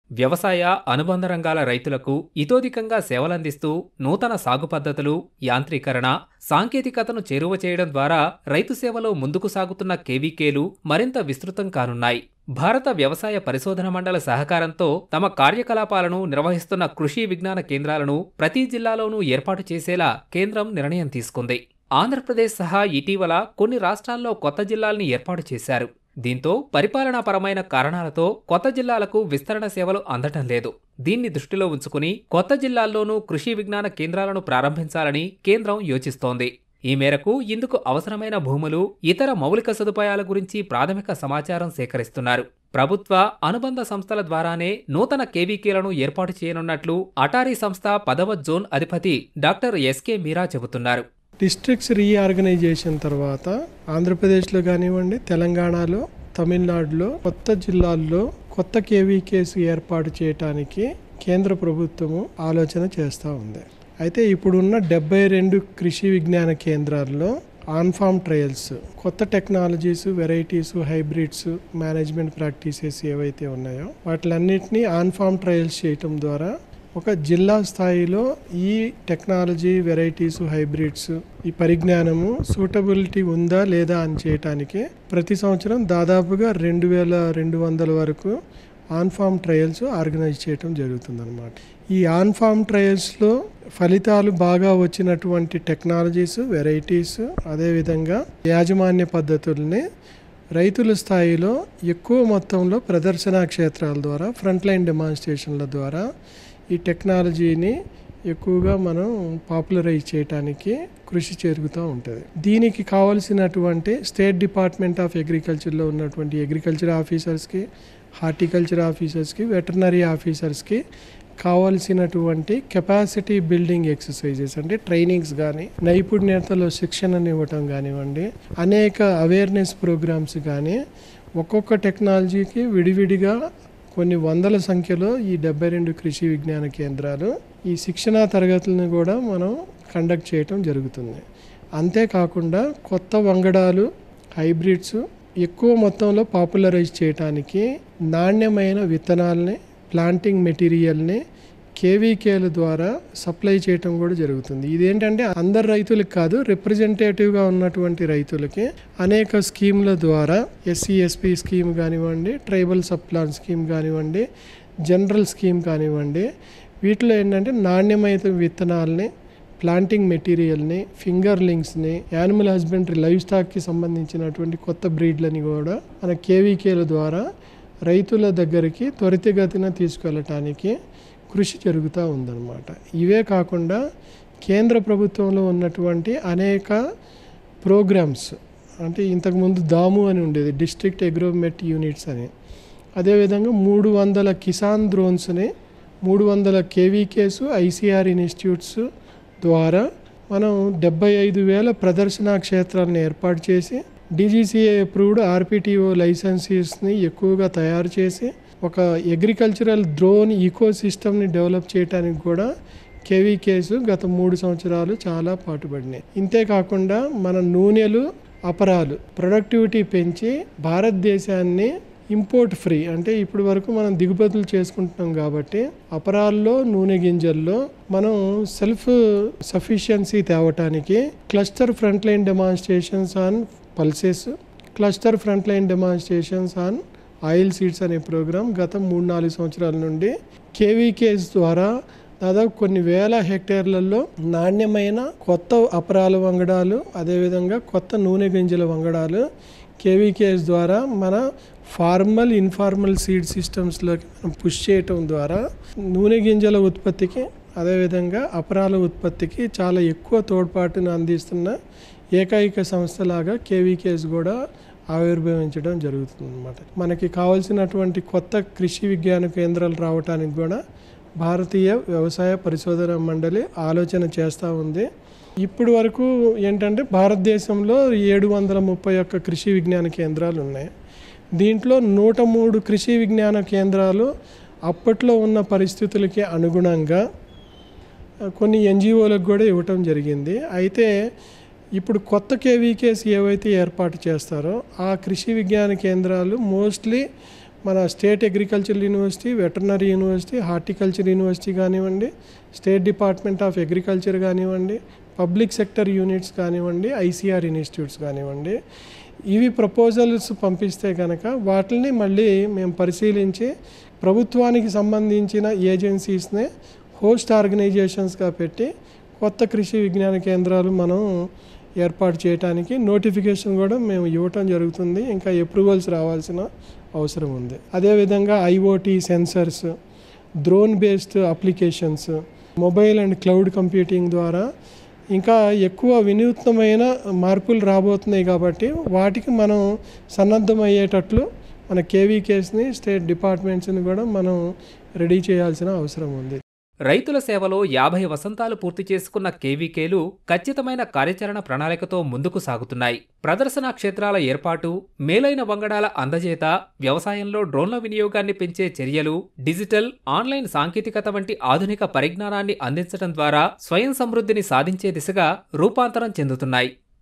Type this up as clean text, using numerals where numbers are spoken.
వ్యవసాయ అనుబంధ రంగాల రైతులకు ఇతోధికంగా సేవలందిస్తూ నూతన సాగు పద్ధతులు, యాంత్రీకరణ, సాంకేతికతను చేరువ చేయడం ద్వారా రైతు సేవలో ముందుకు సాగుతున్న కేవీకేలు మరింత విస్తృతం కానున్నాయి. భారత వ్యవసాయ పరిశోధన మండలి సహకారంతో తమ కార్యకలాపాలను నిర్వహిస్తున్న కృషి విజ్ఞాన కేంద్రాలను ప్రతి జిల్లాలోనూ ఏర్పాటు చేసేలా కేంద్రం నిర్ణయం తీసుకుంది. ఆంధ్రప్రదేశ్ సహా ఇటీవల కొన్ని రాష్ట్రాల్లో కొత్త జిల్లాల్ని ఏర్పాటు చేశారు. దీంతో పరిపాలనాపరమైన కారణాలతో కొత్త జిల్లాలకు విస్తరణ సేవలు అందటం లేదు. దీన్ని దృష్టిలో ఉంచుకుని కొత్త జిల్లాల్లోనూ కృషి విజ్ఞాన కేంద్రాలను ప్రారంభించాలని కేంద్రం యోచిస్తోంది. ఈ మేరకు ఇందుకు అవసరమైన భూములు, ఇతర మౌలిక సదుపాయాల గురించి ప్రాథమిక సమాచారం సేకరిస్తున్నారు. ప్రభుత్వ అనుబంధ సంస్థల ద్వారానే నూతన కేవీకేలను ఏర్పాటు చేయనున్నట్లు అటారీ సంస్థ 10వ జోన్ అధిపతి డాక్టర్ ఎస్కే మీరా చెబుతున్నారు. డిస్ట్రిక్ట్స్ రీఆర్గనైజేషన్ తర్వాత ఆంధ్రప్రదేశ్లో కానివ్వండి, తెలంగాణలో, తమిళనాడులో కొత్త జిల్లాల్లో కొత్త కేవీకేస్ ఏర్పాటు చేయడానికి కేంద్ర ప్రభుత్వము ఆలోచన చేస్తూ ఉంది. అయితే ఇప్పుడున్న 72 కృషి విజ్ఞాన కేంద్రాల్లో ఆన్ఫామ్ ట్రయల్స్, కొత్త technologies, varieties, hybrids, management practices ఏవైతే ఉన్నాయో వాటిలన్నింటినీ ఆన్ఫామ్ ట్రయల్స్ చేయటం ద్వారా ఒక జిల్లా స్థాయిలో ఈ టెక్నాలజీ, వెరైటీస్, హైబ్రిడ్స్, ఈ పరిజ్ఞానము సూటబిలిటీ ఉందా లేదా అని చేయటానికి ప్రతి సంవత్సరం దాదాపుగా 2200 వరకు ఆన్ఫామ్ ట్రయల్స్ ఆర్గనైజ్ చేయటం జరుగుతుందన్నమాట. ఈ ఆన్ఫామ్ ట్రయల్స్లో ఫలితాలు బాగా వచ్చినటువంటి టెక్నాలజీస్, వెరైటీస్, అదేవిధంగా యాజమాన్య పద్ధతుల్ని రైతుల స్థాయిలో ఎక్కువ మొత్తంలో ప్రదర్శనా క్షేత్రాల ద్వారా, ఫ్రంట్ లైన్ డెమాన్స్ట్రేషన్ల ద్వారా ఈ టెక్నాలజీని ఎక్కువగా మనం పాపులరైజ్ చేయడానికి కృషి జరుగుతూ ఉంటుంది. దీనికి కావాల్సినటువంటి స్టేట్ డిపార్ట్మెంట్ ఆఫ్ అగ్రికల్చర్లో ఉన్నటువంటి అగ్రికల్చర్ ఆఫీసర్స్కి, హార్టికల్చర్ ఆఫీసర్స్కి, వెటర్నరీ ఆఫీసర్స్కి కావాల్సినటువంటి కెపాసిటీ బిల్డింగ్ ఎక్సర్సైజెస్ అంటే ట్రైనింగ్స్ కానీ, నైపుణ్యతలో శిక్షణను ఇవ్వటం కానివ్వండి, అనేక అవేర్నెస్ ప్రోగ్రామ్స్ కానీ ఒక్కొక్క టెక్నాలజీకి విడివిడిగా కొన్ని వందల సంఖ్యలో ఈ 72 కృషి విజ్ఞాన కేంద్రాలు ఈ శిక్షణా తరగతులను కూడా మనం కండక్ట్ చేయటం జరుగుతుంది. అంతేకాకుండా కొత్త వంగడాలు, హైబ్రిడ్స్ ఎక్కువ మొత్తంలో పాపులరైజ్ చేయడానికి నాణ్యమైన విత్తనాలని, ప్లాంటింగ్ మెటీరియల్ని కేవీకేల ద్వారా సప్లై చేయటం కూడా జరుగుతుంది. ఇదేంటంటే అందరు రైతులకు కాదు, రిప్రజెంటేటివ్గా ఉన్నటువంటి రైతులకి అనేక స్కీమ్ల ద్వారా SCSP స్కీమ్ కానివ్వండి, ట్రైబల్ సబ్ ప్లాన్ స్కీమ్ కానివ్వండి, జనరల్ స్కీమ్ కానివ్వండి, వీటిలో ఏంటంటే నాణ్యమైన విత్తనాలని, ప్లాంటింగ్ మెటీరియల్ని, ఫింగర్ లింక్స్ని, యానిమల్ హస్బెండరీ, లైవ్ స్టాక్కి సంబంధించినటువంటి కొత్త బ్రీడ్లని కూడా మన కేవీకేల ద్వారా రైతుల దగ్గరికి త్వరితగతిన తీసుకెళ్ళటానికి కృషి జరుగుతూ ఉందన్నమాట. ఇవే కాకుండా కేంద్ర ప్రభుత్వంలో ఉన్నటువంటి అనేక ప్రోగ్రామ్స్, అంటే ఇంతకుముందు దాము అని ఉండేది, డిస్ట్రిక్ట్ అగ్రోమెట్ యూనిట్స్ అని, అదేవిధంగా 300 కిసాన్ డ్రోన్స్ని, 300 కేవీకేస్, ICR ఇన్స్టిట్యూట్స్ ద్వారా మనం 75,000 ప్రదర్శనా క్షేత్రాలను ఏర్పాటు చేసి DGCA అప్రూవ్డ్ RPTO లైసెన్సెస్ని ఎక్కువగా తయారు చేసి ఒక అగ్రికల్చరల్ డ్రోన్ ఈకో సిస్టమ్ని డెవలప్ చేయడానికి కూడా కేవీకేస్ గత 3 సంవత్సరాలు చాలా పాటుపడినాయి. ఇంతేకాకుండా మన నూనెలు, అపరాలు ప్రొడక్టివిటీ పెంచి భారతదేశాన్ని ఇంపోర్ట్ ఫ్రీ, అంటే ఇప్పుడు వరకు మనం దిగుమతులు చేసుకుంటున్నాం కాబట్టి అపరాల్లో, నూనె గింజల్లో మనం సెల్ఫ్ సఫిషియన్సీ తేవటానికి cluster front line demonstrations on pulses, cluster front line demonstrations on oil seeds అనే ప్రోగ్రాం గత 3-4 సంవత్సరాల నుండి కేవీకేస్ ద్వారా దాదాపు కొన్ని వేల హెక్టేర్లలో నాణ్యమైన కొత్త అపరాల వంగడాలు, అదేవిధంగా కొత్త నూనె గింజల వంగడాలు కేవీకేస్ ద్వారా మన ఫార్మల్, ఇన్ఫార్మల్ సీడ్ సిస్టమ్స్లోకి మనం పుష్ చేయటం ద్వారా నూనె గింజల ఉత్పత్తికి, అదేవిధంగా అపరాల ఉత్పత్తికి చాలా ఎక్కువ తోడ్పాటును అందిస్తున్న ఏకైక సంస్థలాగా కేవీకేస్ కూడా ఆవిర్భవించడం జరుగుతుంది అన్నమాట. మనకి కావాల్సినటువంటి కొత్త కృషి విజ్ఞాన కేంద్రాలు రావడానికి కూడా భారతీయ వ్యవసాయ పరిశోధన మండలి ఆలోచన చేస్తూ ఉంది. ఇప్పటి వరకు ఏంటంటే భారతదేశంలో 731 కృషి విజ్ఞాన కేంద్రాలు ఉన్నాయి. దీంట్లో 103 కృషి విజ్ఞాన కేంద్రాలు అప్పట్లో ఉన్న పరిస్థితులకి అనుగుణంగా కొన్ని NGOలకు కూడా ఇవ్వటం జరిగింది. అయితే ఇప్పుడు కొత్త కేవీకేస్ ఏవైతే ఏర్పాటు చేస్తారో ఆ కృషి విజ్ఞాన కేంద్రాలు మోస్ట్లీ మన state agricultural university, veterinary university, horticulture university కానివ్వండి, స్టేట్ డిపార్ట్మెంట్ ఆఫ్ అగ్రికల్చర్ కానివ్వండి, పబ్లిక్ సెక్టర్ యూనిట్స్ కానివ్వండి, ఐసీఆర్ ఇన్స్టిట్యూట్స్ కానివ్వండి, ఇవి ప్రపోజల్స్ పంపిస్తే కనుక వాటిని మళ్ళీ మేము పరిశీలించి ప్రభుత్వానికి సంబంధించిన ఏజెన్సీస్నే హోస్ట్ ఆర్గనైజేషన్స్గా పెట్టి కొత్త కృషి విజ్ఞాన కేంద్రాలు మనం ఏర్పాటు చేయడానికి నోటిఫికేషన్ కూడా మేము ఇవ్వటం జరుగుతుంది. ఇంకా అప్రూవల్స్ రావాల్సిన అవసరం ఉంది. అదేవిధంగా IoT sensors, drone based applications, mobile and cloud computing ద్వారా ఇంకా ఎక్కువ వినూత్నమైన మార్పులు రాబోతున్నాయి కాబట్టి వాటికి మనం సన్నద్ధమయ్యేటట్లు మన కేవీకేస్ని, స్టేట్ డిపార్ట్మెంట్స్ని కూడా మనం రెడీ చేయాల్సిన అవసరం ఉంది. రైతుల సేవలో 50 వసంతాలు పూర్తి చేసుకున్న కేవీకేలు ఖచ్చితమైన కార్యాచరణ ప్రణాళికతో ముందుకు సాగుతున్నాయి. ప్రదర్శనా క్షేత్రాల ఏర్పాటు, మేలైన వంగడాల అందజేత, వ్యవసాయంలో డ్రోన్ల వినియోగాన్ని పెంచే చర్యలు, డిజిటల్, ఆన్లైన్ సాంకేతికత వంటి ఆధునిక పరిజ్ఞానాన్ని అందించడం ద్వారా స్వయం సమృద్ధిని సాధించే దిశగా రూపాంతరం చెందుతున్నాయి.